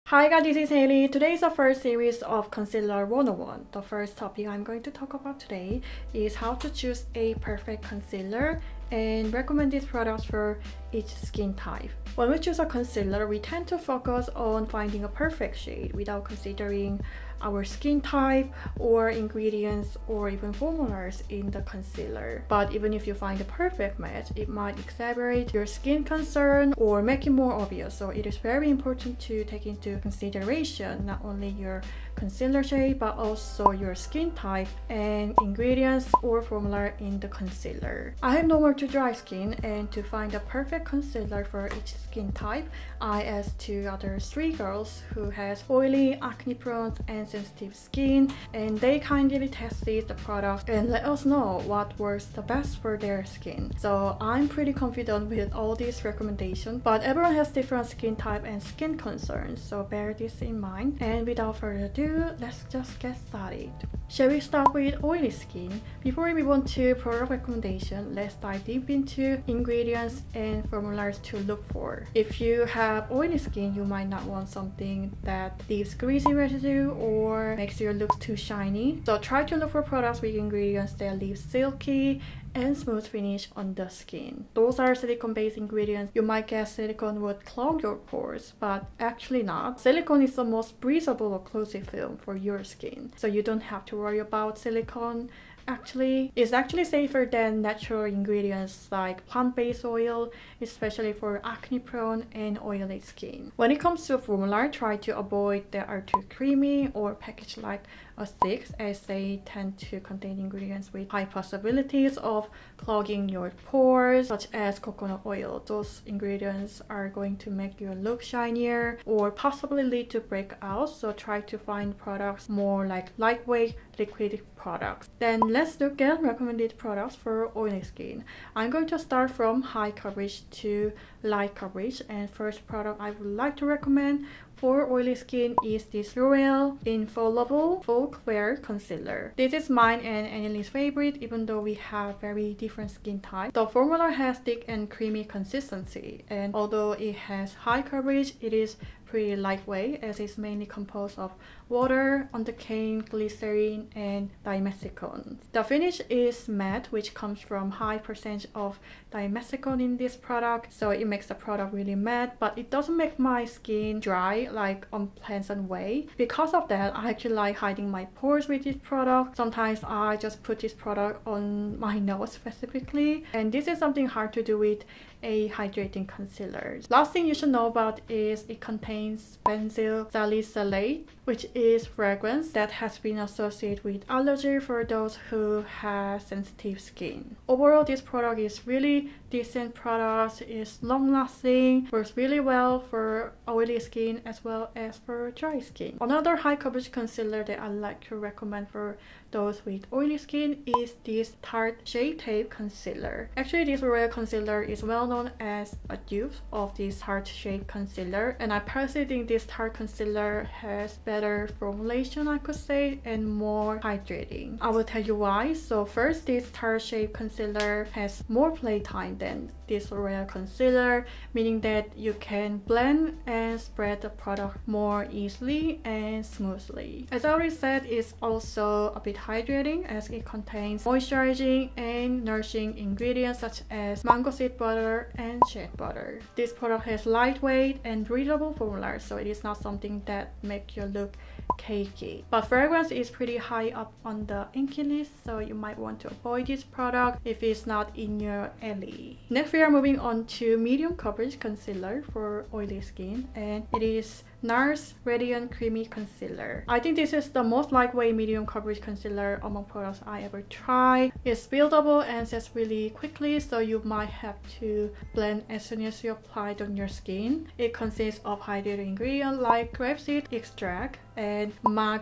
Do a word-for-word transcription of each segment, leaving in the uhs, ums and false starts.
Hi guys, this is Haley. Today is the first series of Concealer one oh one. The first topic I'm going to talk about today is how to choose a perfect concealer and recommended products for each skin type. When we choose a concealer, we tend to focus on finding a perfect shade without considering our skin type or ingredients or even formulas in the concealer. But even if you find a perfect match, it might exacerbate your skin concern or make it more obvious. So it is very important to take into consideration not only your concealer shade but also your skin type and ingredients or formula in the concealer. I have normal to dry skin, and to find a perfect concealer for each skin type, I asked two other three girls who has oily, acne prone and sensitive skin, and they kindly tested the product and let us know what works the best for their skin. So I'm pretty confident with all these recommendations, but everyone has different skin type and skin concerns, so bear this in mind. And without further ado, let's just get started. Shall we start with oily skin? Before we move on to product recommendation, let's dive deep into ingredients and formulas to look for. If you have oily skin, you might not want something that leaves greasy residue or makes your looks too shiny. So try to look for products with ingredients that leave silky and smooth finish on the skin. Those are silicone-based ingredients. You might guess silicone would clog your pores, but actually not. Silicone is the most breathable occlusive film for your skin, so you don't have to worry about silicone. Actually, it's actually safer than natural ingredients like plant-based oil, especially for acne-prone and oily skin. When it comes to formula, try to avoid that are too creamy or packaged like a stick, as they tend to contain ingredients with high possibilities of clogging your pores, such as coconut oil. Those ingredients are going to make your look shinier or possibly lead to breakouts, so try to find products more like lightweight liquid products. Then let's look at recommended products for oily skin. I'm going to start from high coverage to light coverage, and first product I would like to recommend for oily skin is this L'Oreal Infallible Full Clear Concealer. This is mine and Annalie's favorite, even though we have very different skin types. The formula has thick and creamy consistency, and although it has high coverage, it is pretty lightweight as it's mainly composed of water, undercane, glycerin, and dimethicone. The finish is matte, which comes from high percentage of dimethicone in this product, so it makes the product really matte, but it doesn't make my skin dry like unpleasant way. Because of that, I actually like hiding my pores with this product. Sometimes I just put this product on my nose specifically, and this is something hard to do with a hydrating concealer. Last thing you should know about is it contains benzyl salicylate, which is fragrance that has been associated with allergy for those who have sensitive skin. Overall, this product is really decent product, is long lasting, works really well for oily skin as well as for dry skin. Another high coverage concealer that I like to recommend for those with oily skin is this Tarte Shape Tape Concealer. Actually, this L'Oreal concealer is well known as a dupe of this Tarte Shape Concealer, and I personally think this Tarte concealer has better formulation, I could say, and more hydrating. I will tell you why. So first, this Tarte Shape Concealer has more playtime than this L'Oreal concealer, meaning that you can blend and spread the product more easily and smoothly. As I already said, it's also a bit hydrating as it contains moisturizing and nourishing ingredients such as mango seed butter and shea butter. This product has lightweight and breathable formula, so it is not something that makes your look cakey. But fragrance is pretty high up on the inky list, so you might want to avoid this product if it's not in your alley. Next, we are moving on to medium coverage concealer for oily skin, and it is NARS Radiant Creamy Concealer. I think this is the most lightweight medium coverage concealer among products I ever tried. It's buildable and sets really quickly, so you might have to blend as soon as you apply it on your skin. It consists of hydrating ingredients like grapeseed extract and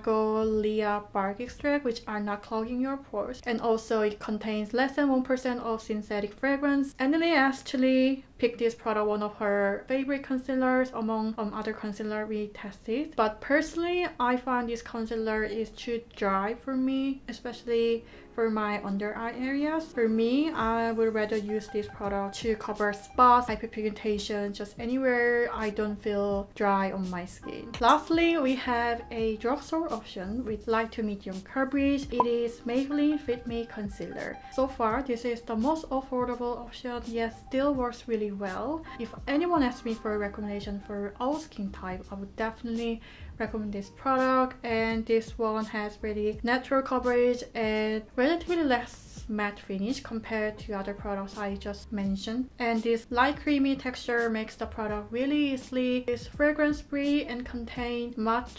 magnolia bark extract, which are not clogging your pores, and also it contains less than one percent of synthetic fragrance. Annalie actually picked this product one of her favorite concealers among um, other concealer we tested. But personally, I find this concealer is too dry for me, especially for my under eye areas. For me, I would rather use this product to cover spots, hyperpigmentation, just anywhere I don't feel dry on my skin. Lastly, we have a drugstore option with light to medium coverage. It is Maybelline Fit Me Concealer. So far, this is the most affordable option, yet still works really well. If anyone asks me for a recommendation for all skin type, I would definitely recommend this product. And this one has really natural coverage and relatively less matte finish compared to other products I just mentioned. And this light creamy texture makes the product really easily. It's fragrance free and contains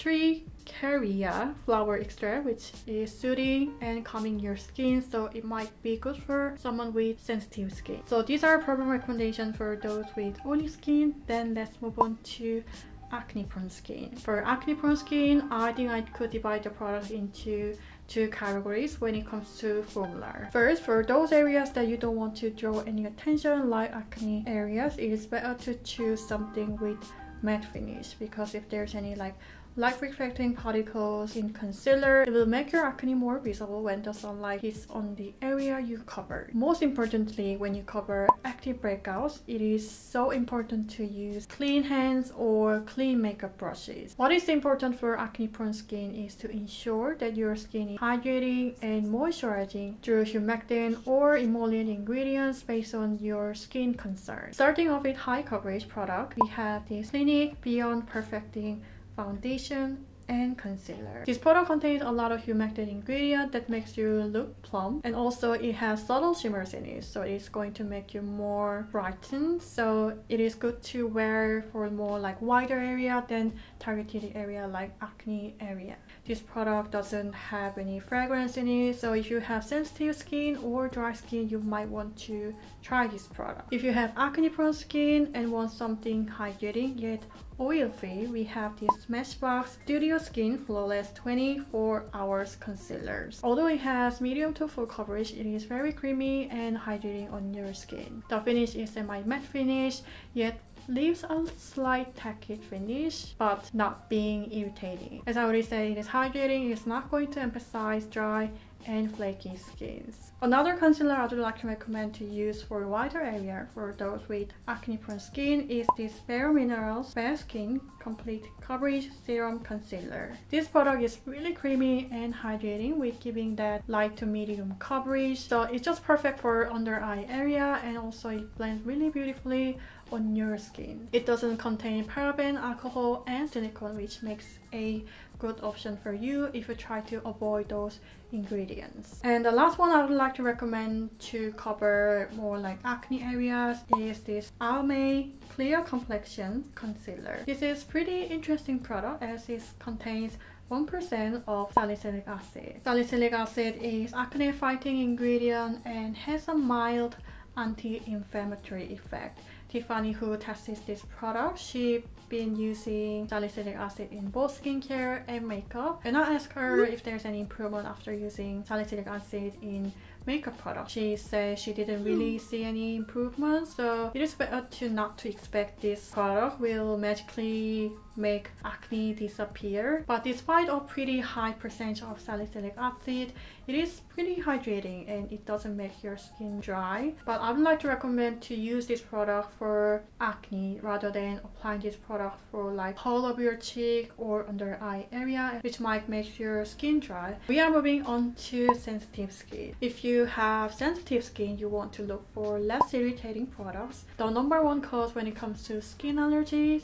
Matricaria flower extract, which is soothing and calming your skin, so it might be good for someone with sensitive skin. So these are problem recommendations for those with oily skin. Then let's move on to acne prone skin. For acne prone skin, I think I could divide the product into two categories when it comes to formula. First, for those areas that you don't want to draw any attention, like acne areas, it is better to choose something with matte finish, because if there's any like light reflecting particles in concealer, it will make your acne more visible when the sunlight hits on the area you cover. Most importantly, when you cover active breakouts, it is so important to use clean hands or clean makeup brushes. What is important for acne prone skin is to ensure that your skin is hydrating and moisturizing through humectant or emollient ingredients based on your skin concern. Starting off with high coverage product, we have this Clinique Beyond Perfecting Foundation and concealer. This product contains a lot of humectant ingredient that makes you look plump, and also it has subtle shimmers in it, so it's going to make you more brightened. So it is good to wear for more like wider area than targeted area like acne area. This product doesn't have any fragrance in it, so if you have sensitive skin or dry skin, you might want to try this product. If you have acne prone skin and want something hydrating yet oil-free, we have this Smashbox Studio Skin Flawless twenty-four hours Concealers. Although it has medium to full coverage, it is very creamy and hydrating on your skin. The finish is semi-matte finish, yet leaves a slight tacky finish, but not being irritating. As I already said, it is hydrating, it's not going to emphasize dry and flaky skins. Another concealer I would like to recommend to use for wider area for those with acne prone skin is this Bare Minerals Bare Skin Complete Coverage Serum Concealer. This product is really creamy and hydrating with giving that light to medium coverage, so it's just perfect for under eye area, and also it blends really beautifully on your skin. It doesn't contain paraben, alcohol, and silicone, which makes a good option for you if you try to avoid those ingredients. And the last one I would like to recommend to cover more like acne areas is this Almay Clear Complexion Concealer. This is pretty interesting product as it contains one percent of salicylic acid. Salicylic acid is acne fighting ingredient and has a mild anti-inflammatory effect. Tiffany, who tested this product, she's been using salicylic acid in both skincare and makeup, and I asked her if there's any improvement after using salicylic acid in makeup products. She said she didn't really see any improvement, so it is better to not to expect this product will magically make acne disappear. But despite a pretty high percentage of salicylic acid, it is pretty hydrating and it doesn't make your skin dry. But I would like to recommend to use this product for acne rather than applying this product for like whole of your cheek or under eye area, which might make your skin dry. We are moving on to sensitive skin. If you have sensitive skin, you want to look for less irritating products. The number one cause when it comes to skin allergies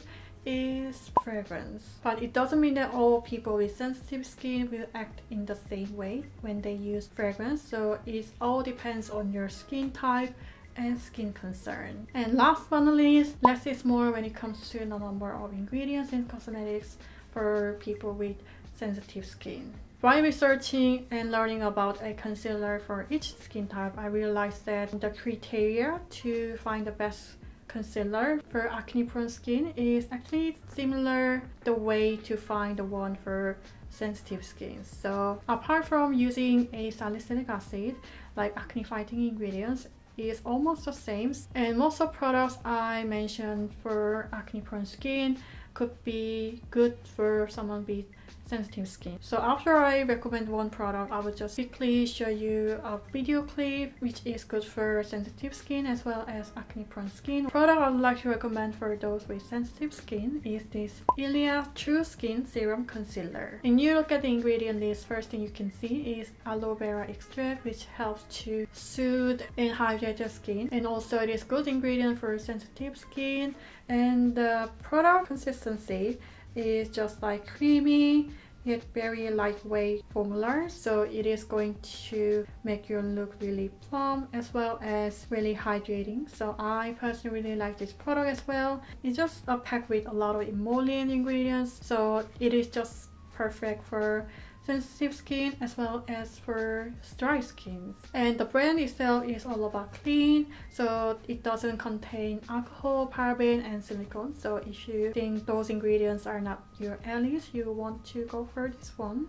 is fragrance. But it doesn't mean that all people with sensitive skin will act in the same way when they use fragrance, so it all depends on your skin type and skin concern. And last but not least, less is more when it comes to the number of ingredients in cosmetics for people with sensitive skin. While researching and learning about a concealer for each skin type, I realized that the criteria to find the best concealer for acne prone skin is actually similar the way to find the one for sensitive skin. So apart from using a salicylic acid like acne fighting ingredients is almost the same, and most of the products I mentioned for acne prone skin could be good for someone with sensitive skin. So after I recommend one product, I will just quickly show you a video clip which is good for sensitive skin as well as acne prone skin. The product I would like to recommend for those with sensitive skin is this Ilia True Skin Serum Concealer. When you look at the ingredient list, first thing you can see is aloe vera extract, which helps to soothe and hydrate your skin, and also it is good ingredient for sensitive skin. And the product consistency is just like creamy yet very lightweight formula, so it is going to make you look really plump as well as really hydrating. So I personally really like this product as well. It's just a pack with a lot of emollient ingredients, so it is just perfect for sensitive skin as well as for dry skin. And the brand itself is all about clean, so it doesn't contain alcohol, paraben and silicone. So if you think those ingredients are not your allies, you want to go for this one.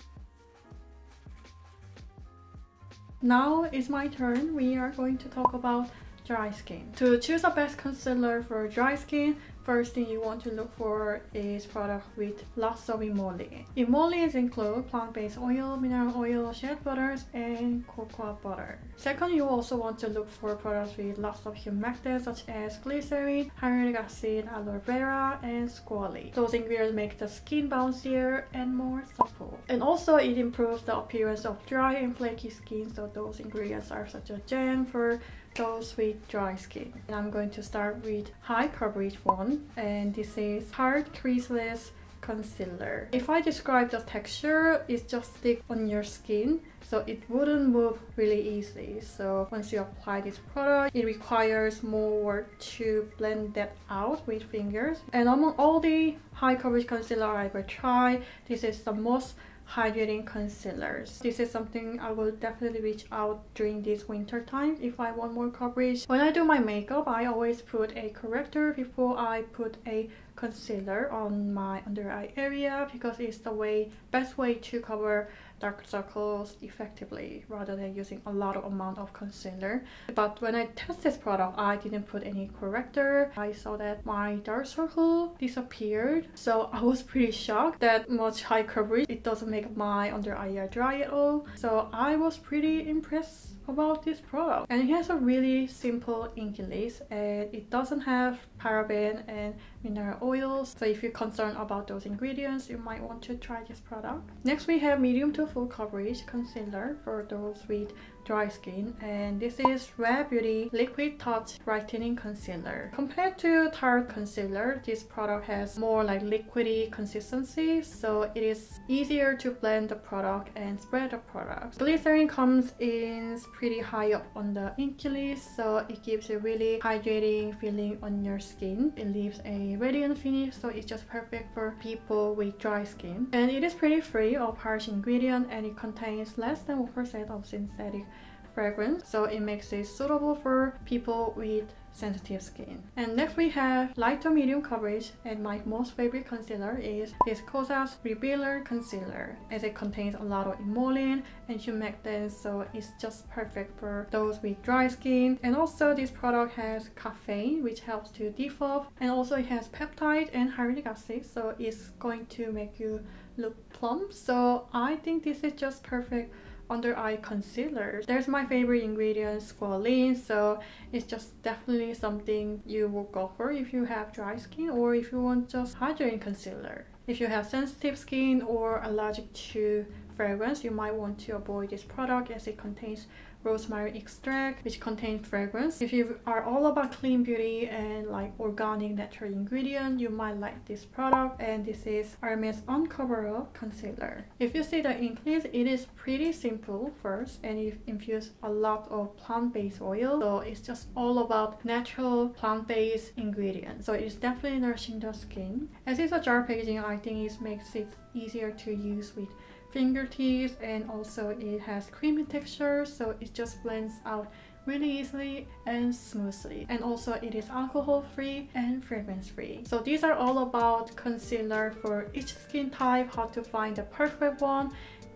Now it's my turn. We are going to talk about dry skin. To choose the best concealer for dry skin, first thing you want to look for is product with lots of emollient. Emollients include plant-based oil, mineral oil, shea butters, and cocoa butter. Second, you also want to look for products with lots of humectants such as glycerin, hyaluronic acid, aloe vera, and squalene. Those ingredients make the skin bouncier and more supple. And also it improves the appearance of dry and flaky skin, so those ingredients are such a gem for those with dry skin. And I'm going to start with high coverage one, and this is Tarte Creaseless Concealer. If I describe the texture, it's just stick on your skin, so it wouldn't move really easily. So once you apply this product, it requires more work to blend that out with fingers. And among all the high coverage concealer I ever tried, this is the most hydrating concealers. This is something I will definitely reach out during this winter time if I want more coverage. When I do my makeup, I always put a corrector before I put a concealer on my under eye area, because it's the way best way to cover dark circles effectively rather than using a lot of amount of concealer. But when I test this product, I didn't put any corrector. I saw that my dark circle disappeared, so I was pretty shocked that much high coverage. It doesn't make my under eye dry at all, so I was pretty impressed about this product. And it has a really simple ingredient, and it doesn't have paraben and mineral oils, so if you're concerned about those ingredients, you might want to try this product. Next, we have medium to full coverage concealer for those with dry skin, and this is Rare Beauty Liquid Touch Brightening Concealer. Compared to Tarte concealer, this product has more like liquidy consistency, so it is easier to blend the product and spread the product. Glycerin comes in pretty high up on the inky list, so it gives a really hydrating feeling on your skin. It leaves a radiant finish, so it's just perfect for people with dry skin. And it is pretty free of harsh ingredient, and it contains less than one percent of synthetic fragrance, so it makes it suitable for people with sensitive skin. And next we have light to medium coverage, and my most favorite concealer is this Kosas Revealer Concealer, as it contains a lot of emollient and humectants, so it's just perfect for those with dry skin. And also this product has caffeine, which helps to defluff, and also it has peptide and hyaluronic acid, so it's going to make you look plump. So I think this is just perfect under eye concealer. There's my favorite ingredient, squalene, so it's just definitely something you will go for if you have dry skin or if you want just hydrating concealer. If you have sensitive skin or allergic to fragrance, you might want to avoid this product as it contains rosemary extract, which contains fragrance. If you are all about clean beauty and like organic natural ingredient, you might like this product. And this is Hermes Uncover Up Concealer. If you see the ingredient, it is pretty simple first, and it infused a lot of plant-based oil, so it's just all about natural plant-based ingredients, so it's definitely nourishing the skin. As it's a jar packaging, I think it makes it easier to use with fingertips, and also it has creamy texture, so it just blends out really easily and smoothly. And also it is alcohol free and fragrance free. So these are all about concealer for each skin type, how to find the perfect one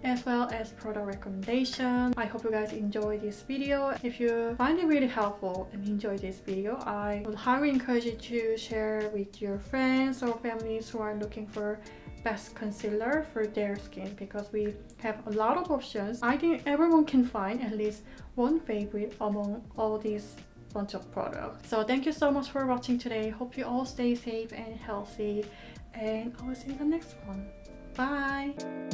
as well as product recommendation. I hope you guys enjoy this video. If you find it really helpful and enjoy this video, I would highly encourage you to share with your friends or families who are looking for best concealer for their skin, because we have a lot of options. I think everyone can find at least one favorite among all these bunch of products. So thank you so much for watching today. Hope you all stay safe and healthy, and I will see you in the next one. Bye.